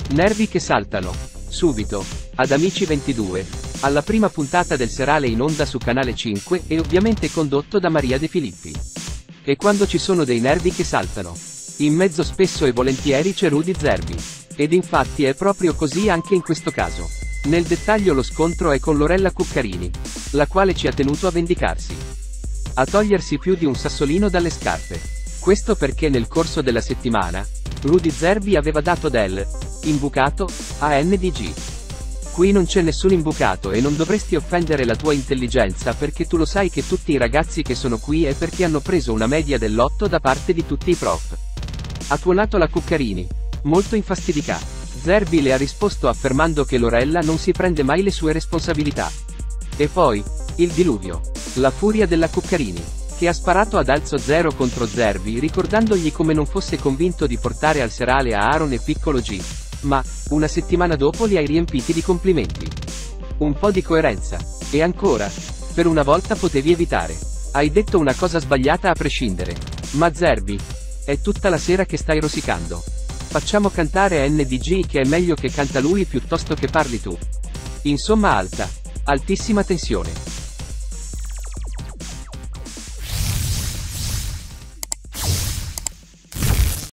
Nervi che saltano. Subito. Ad Amici 22. Alla prima puntata del serale in onda su Canale 5 e ovviamente condotto da Maria De Filippi. E quando ci sono dei nervi che saltano, in mezzo spesso e volentieri c'è Rudy Zerbi. Ed infatti è proprio così anche in questo caso. Nel dettaglio lo scontro è con Lorella Cuccarini, la quale ci ha tenuto a vendicarsi. A togliersi più di un sassolino dalle scarpe. Questo perché nel corso della settimana, Rudy Zerbi aveva dato del imbucato a NDG. Qui non c'è nessun imbucato e non dovresti offendere la tua intelligenza perché tu lo sai che tutti i ragazzi che sono qui è perché hanno preso una media dell'8 da parte di tutti i prof. Ha tuonato la Cuccarini, molto infastidita. Zerbi le ha risposto affermando che Lorella non si prende mai le sue responsabilità. E poi, il diluvio. La furia della Cuccarini, che ha sparato ad alzo zero contro Zerbi ricordandogli come non fosse convinto di portare al serale a Aaron e Piccolo G. Ma, una settimana dopo li hai riempiti di complimenti. Un po' di coerenza. E ancora, per una volta potevi evitare. Hai detto una cosa sbagliata a prescindere. Ma Zerbi, è tutta la sera che stai rosicando. Facciamo cantare NDG che è meglio che canta lui piuttosto che parli tu. Insomma altissima tensione.